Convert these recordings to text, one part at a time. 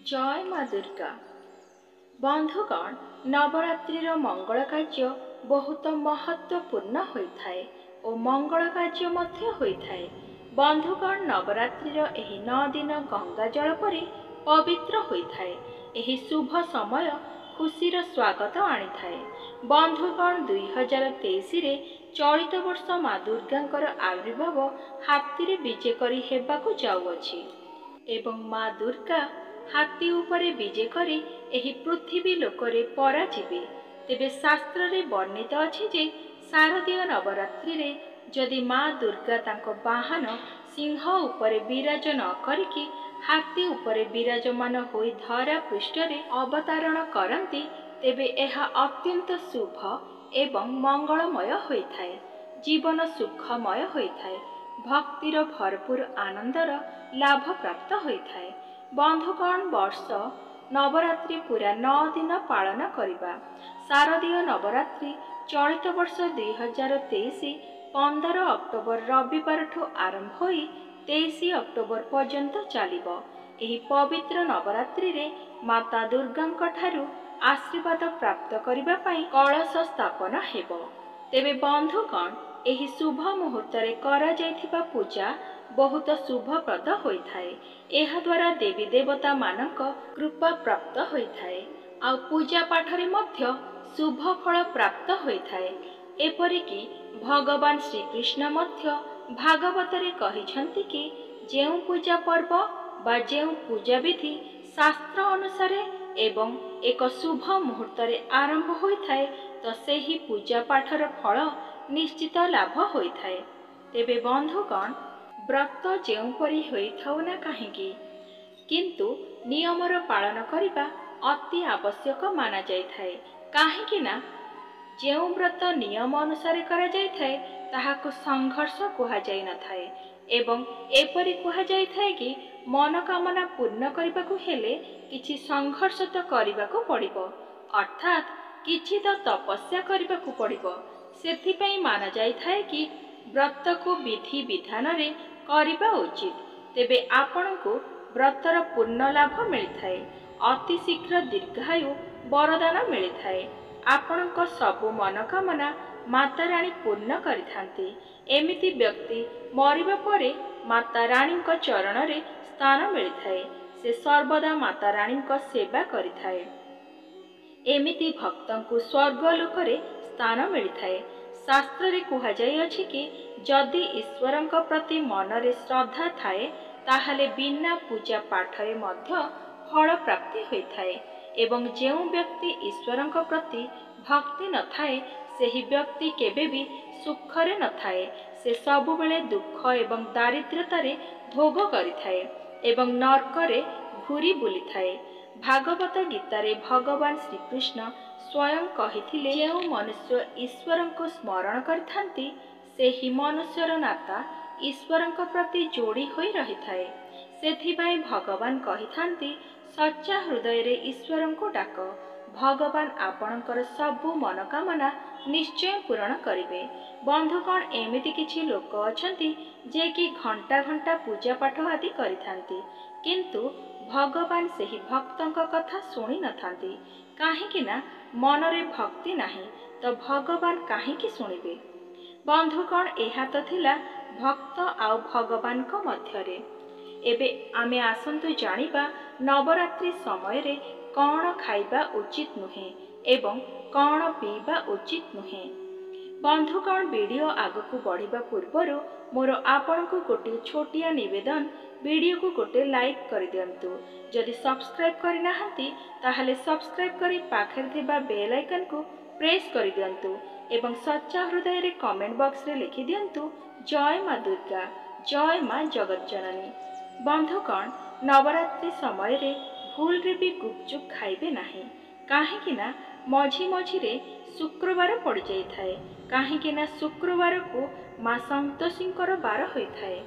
जय माँ दुर्गा। बंधुगण, नवरात्रिर मंगल कार्य बहुत महत्वपूर्ण होता है और मंगल कार्य मध्य होता है। बंधुगण, नवरात्रिर एही 9 दिन गंगा जल परि पवित्र होता है। एही शुभ समय खुशीर स्वागत आनी थाए। बंधुगण, 2023 रे चलित वर्ष माँ दुर्गांकर आविर्भाव हाथी रे विजे करी हेबाकु जाउअछि एवं माँ दुर्गा हाथी उपरे विजे करी एही पृथ्वी लोकरे पराजिबे। तेबे शास्त्र रे वर्णित अछि जे शारदीय नवरात्रि रे जदि माँ दुर्गा तांको वाहन सिंह उपरे विराज न करिकी हाथी उपरे विराजमान होई धरा पृष्ठ रे अवतरण करती तेबे एहा अत्यंत शुभ एवं मंगलमय होइथाए। जीवन सुखमय होइथाए। भक्तिर भरपूर आनंदर लाभ प्राप्त होइथाए। बंधुगण, वर्ष नवरात्रि पूरा 9 दिन पालन करिबा। शारदीय नवरात्रि चलित वर्ष 2023 15 अक्टोबर रविवार ठू आरंभ होई 23 अक्टोबर पर्यंत चलिबो। एही पवित्र नवरात्रि रे माता दुर्गांक ठारू आशीर्वाद प्राप्त करिबा पई कलश स्थापन हेबो। तेबे बंधुगण, एही शुभ मुहूर्त रे करा जायथिबा पूजा बहुत शुभप्रद होइथाए। एहा द्वारा देवी देवता मानक कृपा प्राप्त होइथाए आ पूजा पाठरे मध्य शुभ फल प्राप्त होइथाए। एपरिकी भगवान श्री कृष्ण मध्य भागवतरे कहिछन्ति कि जेउ पूजा पर्व बा जेउ पूजा विधि शास्त्र अनुसारे एवं एक शुभ मुहूर्त रे आरंभ होइथाए तो सेही पूजा पाठर फल निश्चित लाभ होइथाए। तेबे बंधुगण, व्रत जेउपरि होइथाउ ना काहेकि किंतु नियमर पालन करिबा अति आवश्यक माना जाइथाए। काहेकि ना जेउ व्रत नियम अनुसार करा जाइथाए ताहाको संघर्ष कुहा जाय न थाए एवं एपरि कुहा जाइथाए कि मनोकामना पूर्ण करबाकू हेले किछि संघर्ष तो करबाकू पड़िबो, अर्थात किछि तो तपस्या करबाकू पड़िबो। सेथिपई माना जाइथाए कि व्रत को विधि विधान रे करिबा उचित। तेबे आपनकू व्रतर पूर्ण लाभ मिलिथाए। अति शीघ्र दीर्घायु वरदान मिलिथाए। आपनक सबु मनोकामना माता रानी पूर्ण करिथांती। एमिति व्यक्ति मरिबा परे माता रानीक चरण रे स्थान मिलिथाए। से सर्वदा माता रानीक सेवा करिथाए। एमिति भक्तंकु स्वर्गलोक रे स्थान मिलिथाए। शास्त्र रे कुहा जाय अछि कि जदि ईश्वरंक प्रति मनरे श्रद्धा थाए ताहले बिना पूजा पाठरे मध्य फल प्राप्ति होइथाए एवं जेउ व्यक्ति ईश्वरंक प्रति भक्ति न थाए सेही व्यक्ति केबे भी सुखरे न थाए। से सबु बेले दुख एवं दारिद्र्यतारे भोग करिथाए एवं नरकरे घुरी बुलिथाए। भागवत गीतारे भगवान श्री कृष्ण स्वयं कहिथिले जेउ मनुष्य ईश्वरंको स्मरण करिथांती सेही मनुष्यर नाता ईश्वरंक प्रति जोड़ी होई रहिथाए। सेथिबाई भगवान कहिथांती सच्चा हृदय रे ईश्वरंको डाक, भगवान आपणकर सबु मनोकामना निश्चय पूरण करिवे। बंधुगण, एमिति किछि लोक अछंती जे कि घंटा घंटा पूजा पाठ आदि करिथांती किंतु भगवान सेही भक्तंक कथा सुनी नथांती। काहेकि ना मनरे भक्ति नाही तो भगवान काहेकि सुनिबे। बंधुगण, एहा तो थिला भक्त आउ भगवान को मध्यरे। एबे आमे आसंतु जानिबा नवरात्रि समय रे कौन खाइबा उचित नुहे एवं कौन पीबा उचित नुहे। बंधुगण, वीडियो आगकू बढ़िबा पूर्वरु मोर आपनकू गोटे छोटिया निवेदन, वीडियो को गोटे लाइक कर दियंतु। जदि सब्सक्राइब करि नाहंती ताहले सब्सक्राइब करी पाखरे थिबा बेल आइकन को प्रेस कर दियंतु एवं सच्चा हृदय रे कमेंट बॉक्स रे लिखि दियंतु जय माँ दुर्गा, जय माँ जगत जननी। बंधुगण, नवरात्रि समय रे भूल रे भी गुपचुप खाइबे नाही। काहेकि ना मझी मझी रे शुक्रवार पड़ जाई थाए। काहेकि ना शुक्रवार को माँ संतोषींकर बार होइथाए।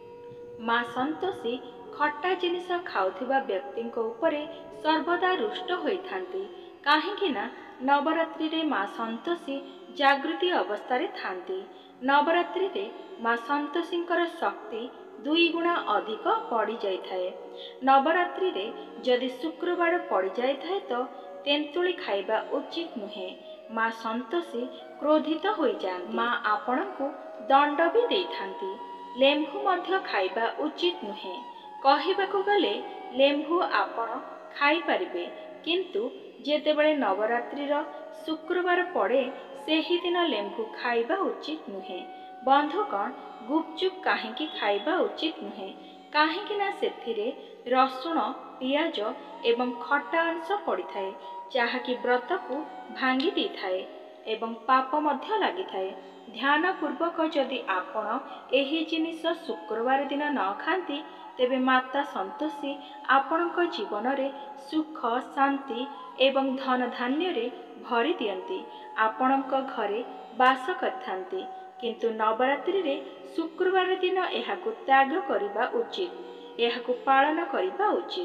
माँ संतोषी खट्टा जिनिस खाउथिबा व्यक्तिंक उपरे सर्वदा रुष्ट होइथांती। काहेकि ना नवरात्रि रे माँ संतोषी जागृति अवस्था रे थांती। नवरात्रि रे माँ संतोषींकर शक्ति ଦୁଇ ଗୁଣା ଅଧିକ ପଡ଼ିଯାଇଥାଏ। ନବରାତ୍ରିରେ ଯଦି ଶୁକ୍ରବାର ପଡ଼ିଯାଇଥାଏ ତ ତେନ୍ତୁଳି ଖାଇବା ଉଚିତ ନୁହେଁ। ମା ସନ୍ତୋଷୀ କ୍ରୋଧିତ ହୋଇଯାଆନ୍ତି। ମା ଆପଣଙ୍କୁ ଦଣ୍ଡ ବି ଦେଇଥାନ୍ତି। ଲେମ୍ବୁ ମଧ୍ୟ ଖାଇବା ଉଚିତ ନୁହେଁ। କହିବାକୁ ଗଲେ ଲେମ୍ବୁ ଆପଣ ଖାଇପାରିବେ, କିନ୍ତୁ ଯେତେବେଳେ ନବରାତ୍ରିର ଶୁକ୍ରବାର ପଡ଼େ ସେହିଦିନ ଲେମ୍ବୁ ଖାଇବା ଉଚିତ ନୁହେଁ। ବନ୍ଧୁଗଣ, ଗୁପଚୁପ୍ କାହିଁକି ଖାଇବା ଉଚିତ ନୁହେଁ? କାହିଁକି ନା ସେଥିରେ ରସୁଣ, ପିଆଜ ଏବଂ ଖଟା ଅଂଶ ପଡ଼ିଥାଏ, ଯାହାକି ବ୍ରତକୁ ଭାଙ୍ଗି ଦେଇଥାଏ ଏବଂ ପାପ ମଧ୍ୟ ଲାଗିଥାଏ। ଧ୍ୟାନପୂର୍ବକ ଯଦି ଆପଣ ଏହି ଜିନିଷ ଶୁକ୍ରବାର ଦିନ ନ ଖାଆନ୍ତି, ତେବେ ମାତା ସନ୍ତୋଷୀ ଆପଣଙ୍କ ଜୀବନରେ ସୁଖ, ଶାନ୍ତି ଏବଂ ଧନ ଧାନ୍ୟରେ ଭରି ଦିଅନ୍ତି। ଆପଣଙ୍କ ଘରେ ବାସ କରିଥାନ୍ତି। କିନ୍ତୁ ନବରାତ୍ରିରେ ଶୁକ୍ରବାର ଦିନ ଏହାକୁ ତ୍ୟାଗ କରିବା ଉଚିତ। ଏହାକୁ ପାଳନ କରିବା ଉଚିତ।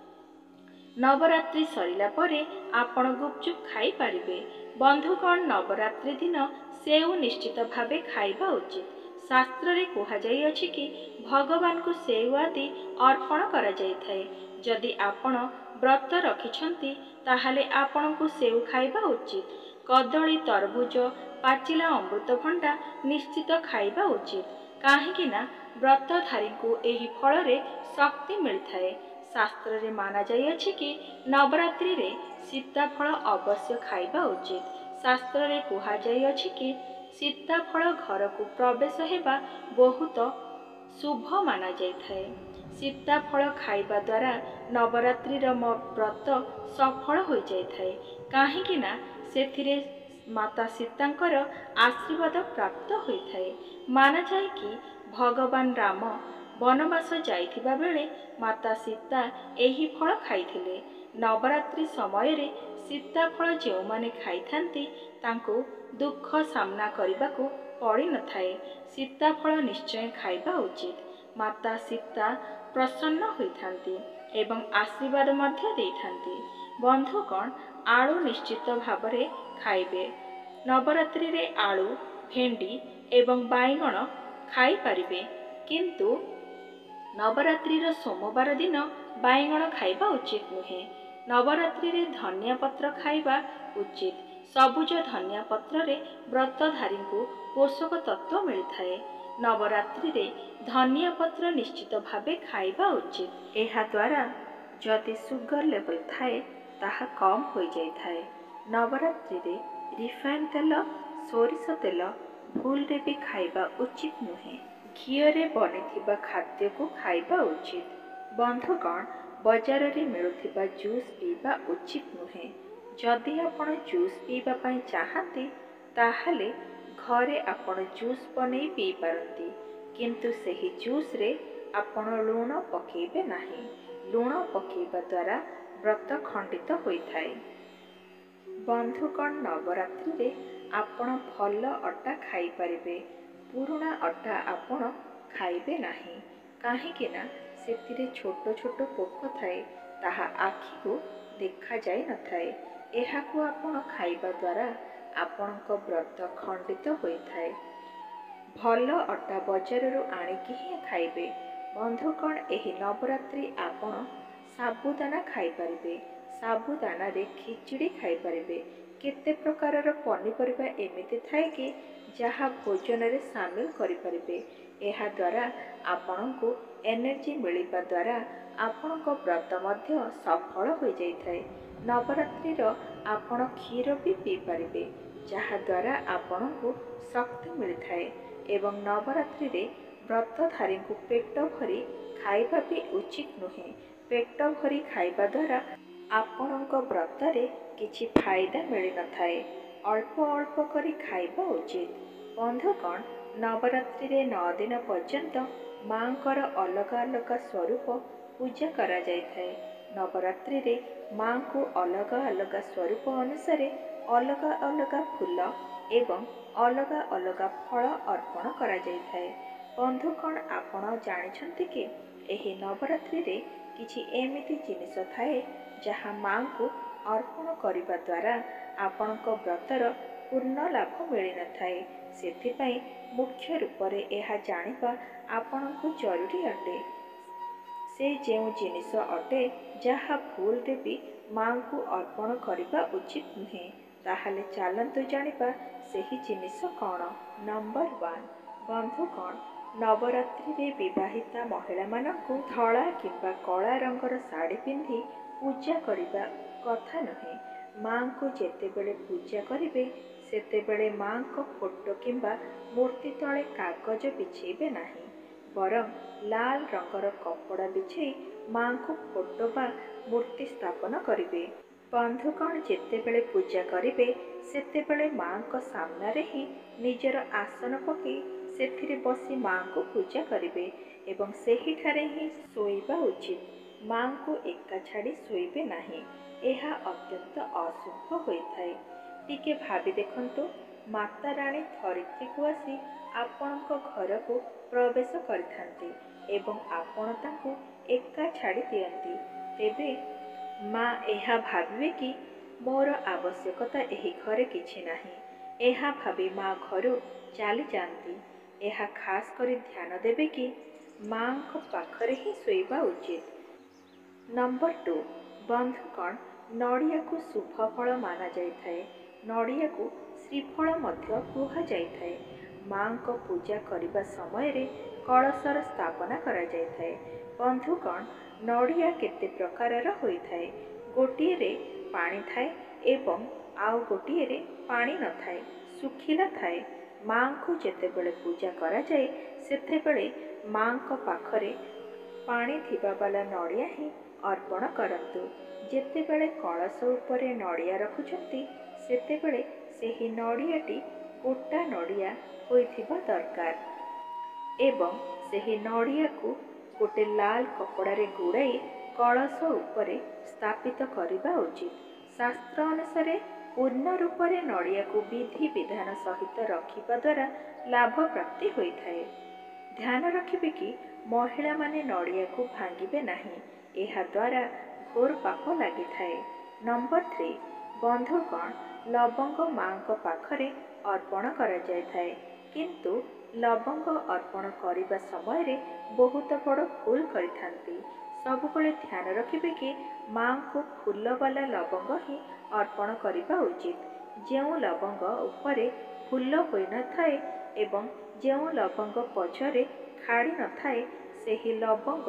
ନବରାତ୍ରି ସରିଲା ପରେ ଆପଣ ଗୁପଚୁପ୍ ଖାଇପାରିବେ। ବନ୍ଧୁଗଣ, ନବରାତ୍ରି ଦିନ ସେଉ ନିଶ୍ଚିତ ଭାବେ ଖାଇବା ଉଚିତ। ଶାସ୍ତ୍ରରେ କୁହାଯାଇଅଛି କି ଭଗବାନଙ୍କୁ ସେଉ ଆଦି ଅର୍ପଣ କରାଯାଇଥାଏ। ଯଦି ଆପଣ ବ୍ରତ ରଖିଛନ୍ତି ତାହେଲେ ଆପଣଙ୍କୁ ସେଉ ଖାଇବା ଉଚିତ। କଦଳୀ, ତରଭୁଜ, ପାଚିଲା ଅମୃତଭଣ୍ଡା ନିଶ୍ଚିତ ଖାଇବା ଉଚିତ। କାହିଁକି ନା ବ୍ରତଧାରୀଙ୍କୁ ଏହି ଫଳରେ ଶକ୍ତି ମିଳିଥାଏ। ଶାସ୍ତ୍ରରେ ମାନାଯାଇଅଛି କି ନବରାତ୍ରିରେ ସୀତାଫଳ ଅବଶ୍ୟ ଖାଇବା ଉଚିତ। ଶାସ୍ତ୍ରରେ କୁହାଯାଇଅଛି କି ସୀତାଫଳ ଘରକୁ ପ୍ରବେଶ ହେବା ବହୁତ ଶୁଭ ମାନାଯାଇଥାଏ। ସୀତାଫଳ ଖାଇବା ଦ୍ୱାରା ନବରାତ୍ରିର ବ୍ରତ ସଫଳ ହୋଇଯାଇଥାଏ। କାହିଁକି ନା ସେଥିରେ ମାତା ସୀତାଙ୍କର ଆଶୀର୍ବାଦ ପ୍ରାପ୍ତ ହୋଇଥାଏ। ମାନାଯାଏ କି ଭଗବାନ ରାମ ବନବାସ ଯାଇଥିବା ବେଳେ ମାତା ସୀତା ଏହି ଫଳ ଖାଇଥିଲେ। ନବରାତ୍ରି ସମୟରେ ସୀତାଫଳ ଯେଉଁମାନେ ଖାଇଥାନ୍ତି ତାଙ୍କୁ ଦୁଃଖ ସାମ୍ନା କରିବାକୁ ପଡ଼ିନଥାଏ। ସୀତାଫଳ ନିଶ୍ଚୟ ଖାଇବା ଉଚିତ। ମାତା ସୀତା ପ୍ରସନ୍ନ ହୋଇଥାନ୍ତି ଏବଂ ଆଶୀର୍ବାଦ ମଧ୍ୟ ଦେଇଥାନ୍ତି। ବନ୍ଧୁଗଣ, ଆଳୁ ନିଶ୍ଚିତ ଭାବରେ ଖାଇବେ। ନବରାତ୍ରିରେ ଆଳୁ, ଭେଣ୍ଡି ଏବଂ ବାଇଗଣ ଖାଇପାରିବେ, କିନ୍ତୁ ନବରାତ୍ରିର ସୋମବାର ଦିନ ବାଇଗଣ ଖାଇବା ଉଚିତ ନୁହେଁ। ନବରାତ୍ରିରେ ଧନିଆ ପତ୍ର ଖାଇବା ଉଚିତ। ସବୁଜ ଧନିଆ ପତ୍ରରେ ବ୍ରତଧାରୀଙ୍କୁ ପୋଷକ ତତ୍ତ୍ୱ ମିଳିଥାଏ। ନବରାତ୍ରିରେ ଧନିଆ ପତ୍ର ନିଶ୍ଚିତ ଭାବେ ଖାଇବା ଉଚିତ। ଏହାଦ୍ୱାରା ଯଦି ସୁଗର ଲେବଲ ଥାଏ ତାହା କମ୍ ହୋଇଯାଇଥାଏ। ନବରାତ୍ରିରେ ରିଫାଇନ ତେଲ, ସୋରିଷ ତେଲ ଭୁଲରେ ବି ଖାଇବା ଉଚିତ ନୁହେଁ। ଘିଅରେ ବନିଥିବା ଖାଦ୍ୟକୁ ଖାଇବା ଉଚିତ। ବନ୍ଧୁଗଣ, ବଜାରରେ ମିଳୁଥିବା ଜୁସ୍ ପିଇବା ଉଚିତ ନୁହେଁ। ଯଦି ଆପଣ ଜୁସ୍ ପିଇବା ପାଇଁ ଚାହାନ୍ତି ତାହେଲେ ଘରେ ଆପଣ ଜୁସ୍ ବନେଇ ପିଇପାରନ୍ତି, କିନ୍ତୁ ସେହି ଜୁସ୍ରେ ଆପଣ ଲୁଣ ପକାଇବେ ନାହିଁ। ଲୁଣ ପକାଇବା ଦ୍ୱାରା ବ୍ରତ ଖଣ୍ଡିତ ହୋଇଥାଏ। ବନ୍ଧୁଗଣ, ନବରାତ୍ରିରେ ଆପଣ ଭଲ ଅଟା ଖାଇପାରିବେ। ପୁରୁଣା ଅଟା ଆପଣ ଖାଇବେ ନାହିଁ। କାହିଁକି ନା ସେଥିରେ ଛୋଟ ଛୋଟ ପୋକ ଥାଏ, ତାହା ଆଖିକୁ ଦେଖାଯାଇନଥାଏ। ଏହାକୁ ଆପଣ ଖାଇବା ଦ୍ୱାରା ଆପଣଙ୍କ ବ୍ରତ ଖଣ୍ଡିତ ହୋଇଥାଏ। ଭଲ ଅଟା ବଜାରରୁ ଆଣିକି ହିଁ ଖାଇବେ। ବନ୍ଧୁଗଣ, ଏହି ନବରାତ୍ରି ଆପଣ ସାବୁଦାନା ଖାଇପାରିବେ। ସାବୁଦାନାରେ ଖିଚୁଡ଼ି ଖାଇପାରିବେ। କେତେ ପ୍ରକାରର ପନିପରିବା ଏମିତି ଥାଏ କି ଯାହା ଭୋଜନରେ ସାମିଲ କରିପାରିବେ। ଏହାଦ୍ୱାରା ଆପଣଙ୍କୁ ଏନର୍ଜି ମିଳିବା ଦ୍ୱାରା ଆପଣଙ୍କ ବ୍ରତ ମଧ୍ୟ ସଫଳ ହୋଇଯାଇଥାଏ। ନବରାତ୍ରିର ଆପଣ କ୍ଷୀର ବି ପିଇପାରିବେ, ଯାହାଦ୍ୱାରା ଆପଣଙ୍କୁ ଶକ୍ତି ମିଳିଥାଏ। ଏବଂ ନବରାତ୍ରିରେ ବ୍ରତଧାରୀଙ୍କୁ ପେଟ ଭରି ଖାଇବା ବି ଉଚିତ ନୁହେଁ। ପେଟ ଭରି ଖାଇବା ଦ୍ୱାରା ଆପଣଙ୍କ ବ୍ରତରେ କିଛି ଫାଇଦା ମିଳିନଥାଏ। ଅଳ୍ପ ଅଳ୍ପ କରି ଖାଇବା ଉଚିତ। ବନ୍ଧୁଗଣ, ନବରାତ୍ରିରେ 9 ଦିନ ପର୍ଯ୍ୟନ୍ତ ମାଙ୍କର ଅଲଗା ଅଲଗା ସ୍ୱରୂପ ପୂଜା କରାଯାଇଥାଏ। ନବରାତ୍ରିରେ ମାଙ୍କୁ ଅଲଗା ଅଲଗା ସ୍ୱରୂପ ଅନୁସାରେ ଅଲଗା ଅଲଗା ଫୁଲ ଏବଂ ଅଲଗା ଅଲଗା ଫଳ ଅର୍ପଣ କରାଯାଇଥାଏ। ବନ୍ଧୁଗଣ, ଆପଣ ଜାଣିଛନ୍ତି କି ଏହି ନବରାତ୍ରିରେ କିଛି ଏମିତି ଜିନିଷ ଥାଏ ଯାହା ମାଙ୍କୁ ଅର୍ପଣ କରିବା ଦ୍ୱାରା ଆପଣଙ୍କ ବ୍ରତର ପୂର୍ଣ୍ଣ ଲାଭ ମିଳିନଥାଏ। ସେଥିପାଇଁ ମୁଖ୍ୟ ରୂପରେ ଏହା ଜାଣିବା ଆପଣଙ୍କୁ ଜରୁରୀ ଅଟେ। ସେ ଯେଉଁ ଜିନିଷ ଅଟେ ଯାହା ଭୁଲରେ ବି ମାଙ୍କୁ ଅର୍ପଣ କରିବା ଉଚିତ ନୁହେଁ, ତାହେଲେ ଚାଲନ୍ତୁ ଜାଣିବା ସେହି ଜିନିଷ କ'ଣ। ନମ୍ବର 1, ବନ୍ଧୁଗଣ, ନବରାତ୍ରିରେ ବିବାହିତା ମହିଳାମାନଙ୍କୁ ଧଳା କିମ୍ବା କଳା ରଙ୍ଗର ଶାଢ଼ୀ ପିନ୍ଧି ପୂଜା କରିବା କଥା ନୁହେଁ। ମାଙ୍କୁ ଯେତେବେଳେ ପୂଜା କରିବେ ସେତେବେଳେ ମାଙ୍କ ଫଟୋ କିମ୍ବା ମୂର୍ତ୍ତି ତଳେ କାଗଜ ବିଛେଇବେ ନାହିଁ, ବରଂ ଲାଲ ରଙ୍ଗର କପଡ଼ା ବିଛେଇ ମାଙ୍କୁ ଫଟୋ ବା ମୂର୍ତ୍ତି ସ୍ଥାପନ କରିବେ। ବନ୍ଧୁଗଣ, ଯେତେବେଳେ ପୂଜା କରିବେ ସେତେବେଳେ ମାଙ୍କ ସାମ୍ନାରେ ହିଁ ନିଜର ଆସନ ପକାଇ ସେଥିରେ ବସି ମାଙ୍କୁ ପୂଜା କରିବେ ଏବଂ ସେହିଠାରେ ହିଁ ଶୋଇବା ଉଚିତ। ମାଙ୍କୁ ଏକା ଛାଡ଼ି ଶୋଇବେ ନାହିଁ, ଏହା ଅତ୍ୟନ୍ତ ଅଶୁଭ ହୋଇଥାଏ। ଟିକେ ଭାବି ଦେଖନ୍ତୁ, ମାତା ରାଣୀ ଧରିତ୍ରୀକୁ ଆସି ଆପଣଙ୍କ ଘରକୁ ପ୍ରବେଶ କରିଥାନ୍ତି ଏବଂ ଆପଣ ତାଙ୍କୁ ଏକା ଛାଡ଼ି ଦିଅନ୍ତି, ତେବେ ମା ଏହା ଭାବିବେ କି ମୋର ଆବଶ୍ୟକତା ଏହି ଘରେ କିଛି ନାହିଁ। ଏହା ଭାବି ମା ଘରୁ ଚାଲିଯାଆନ୍ତି। ଏହା ଖାସ୍ କରି ଧ୍ୟାନ ଦେବେ କି ମାଙ୍କ ପାଖରେ ହିଁ ଶୋଇବା ଉଚିତ। ନମ୍ବର 2, ବନ୍ଧୁଗଣ, ନଡ଼ିଆକୁ ଶୁଭ ଫଳ ମାନାଯାଇଥାଏ। ନଡ଼ିଆକୁ ଶ୍ରୀଫଳ ମଧ୍ୟ କୁହାଯାଇଥାଏ। ମାଙ୍କ ପୂଜା କରିବା ସମୟରେ କଳସର ସ୍ଥାପନା କରାଯାଇଥାଏ। ବନ୍ଧୁଗଣ, ନଡ଼ିଆ କେତେ ପ୍ରକାରର ହୋଇଥାଏ। ଗୋଟିଏରେ ପାଣି ଥାଏ ଏବଂ ଆଉ ଗୋଟିଏରେ ପାଣି ନଥାଏ, ଶୁଖିଲା ଥାଏ। ମାଙ୍କୁ ଯେତେବେଳେ ପୂଜା କରାଯାଏ ସେତେବେଳେ ମାଙ୍କ ପାଖରେ ପାଣି ଥିବା ବାଲା ନଡ଼ିଆ ହିଁ ଅର୍ପଣ କରନ୍ତୁ। ଯେତେବେଳେ କଳସ ଉପରେ ନଡ଼ିଆ ରଖୁଛନ୍ତି ସେତେବେଳେ ସେହି ନଡ଼ିଆଟି ଗୋଟା ନଡ଼ିଆ ହୋଇଥିବା ଦରକାର ଏବଂ ସେହି ନଡ଼ିଆକୁ ଗୋଟେ ଲାଲ କପଡ଼ାରେ ଗୁଡ଼ାଇ କଳସ ଉପରେ ସ୍ଥାପିତ କରିବା ଉଚିତ। ଶାସ୍ତ୍ର ଅନୁସାରେ ପୂର୍ଣ୍ଣ ରୂପରେ ନଡ଼ିଆକୁ ବିଧି ବିଧାନ ସହିତ ରଖିବା ଦ୍ୱାରା ଲାଭ ପ୍ରାପ୍ତି ହୋଇଥାଏ। ଧ୍ୟାନ ରଖିବେ କି ମହିଳାମାନେ ନଡ଼ିଆକୁ ଭାଙ୍ଗିବେ ନାହିଁ, ଏହାଦ୍ୱାରା ଘୋର ପାପ ଲାଗିଥାଏ। ନମ୍ବର 3, ବନ୍ଧୁଗଣ, ଲବଙ୍ଗ ମାଙ୍କ ପାଖରେ ଅର୍ପଣ କରାଯାଇଥାଏ, କିନ୍ତୁ ଲବଙ୍ଗ ଅର୍ପଣ କରିବା ସମୟରେ ବହୁତ ବଡ଼ ଭୁଲ କରିଥାନ୍ତି। ସବୁବେଳେ ଧ୍ୟାନ ରଖିବେ କି ମାଙ୍କୁ ଫୁଲବାଲା ଲବଙ୍ଗ ହିଁ ଅର୍ପଣ କରିବା ଉଚିତ। ଯେଉଁ ଲବଙ୍ଗ ଉପରେ ଫୁଲ ହୋଇନଥାଏ ଏବଂ ଯେଉଁ ଲବଙ୍ଗ ପଛରେ ଖାଡ଼ି ନଥାଏ, ସେହି ଲବଙ୍ଗ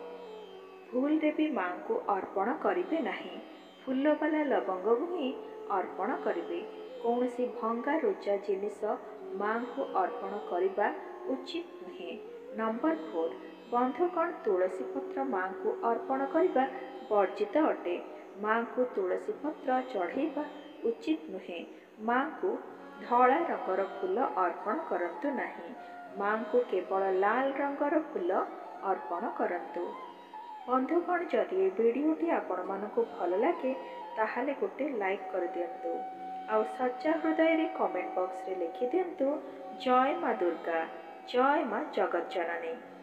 ଭୁଲରେ ବି ମାଙ୍କୁ ଅର୍ପଣ କରିବେ ନାହିଁ। ଫୁଲବାଲା ଲବଙ୍ଗକୁ ହିଁ ଅର୍ପଣ କରିବେ। କୌଣସି ଭଙ୍ଗା ରୁଜା ଜିନିଷ ମାଙ୍କୁ ଅର୍ପଣ କରିବା ଉଚିତ ନୁହେଁ। ନମ୍ବର 4, ବନ୍ଧୁଗଣ, ତୁଳସୀ ପତ୍ର ମାଙ୍କୁ ଅର୍ପଣ କରିବା ବର୍ଜିତ ଅଟେ। ମାଙ୍କୁ ତୁଳସୀ ପତ୍ର ଚଢ଼େଇବା ଉଚିତ ନୁହେଁ। ମାଙ୍କୁ ଧଳା ରଙ୍ଗର ଫୁଲ ଅର୍ପଣ କରନ୍ତୁ ନାହିଁ। ମାଙ୍କୁ କେବଳ ଲାଲ ରଙ୍ଗର ଫୁଲ ଅର୍ପଣ କରନ୍ତୁ। ବନ୍ଧୁଗଣ, ଯଦି ଏ ଭିଡ଼ିଓଟି ଆପଣମାନଙ୍କୁ ଭଲ ଲାଗେ ତାହେଲେ ଗୋଟେ ଲାଇକ୍ କରିଦିଅନ୍ତୁ ଆଉ ସଚ୍ଚା ହୃଦୟରେ କମେଣ୍ଟ ବକ୍ସରେ ଲେଖିଦିଅନ୍ତୁ, ଜୟ ମା ଦୁର୍ଗା, ଜୟ ମା ଜଗତଜନନୀ।